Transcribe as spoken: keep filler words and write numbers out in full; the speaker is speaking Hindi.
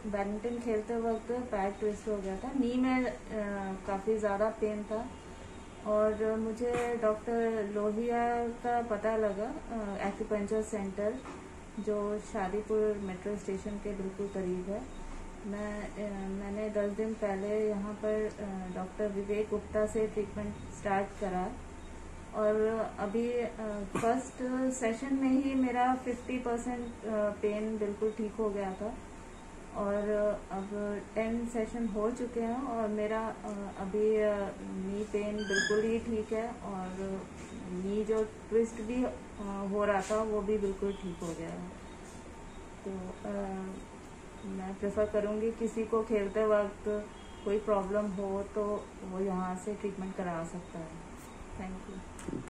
बैडमिंटन खेलते वक्त पैर ट्विस्ट हो गया था, नी में काफ़ी ज़्यादा पेन था और मुझे डॉक्टर लोहिया का पता लगा, एक्यूपंक्चर सेंटर जो शादीपुर मेट्रो स्टेशन के बिल्कुल करीब है। मैं मैंने दस दिन पहले यहाँ पर डॉक्टर विवेक गुप्ता से ट्रीटमेंट स्टार्ट करा और अभी फर्स्ट सेशन में ही मेरा फिफ्टी परसेंट पेन बिल्कुल ठीक हो गया था और अब टेन सेशन हो चुके हैं और मेरा अभी नी पेन बिल्कुल ही ठीक है और नी जो ट्विस्ट भी हो रहा था वो भी बिल्कुल ठीक हो गया है। तो आ, मैं प्रेफर करूँगी किसी को खेलते वक्त कोई प्रॉब्लम हो तो वो यहाँ से ट्रीटमेंट करा सकता है। Thank you.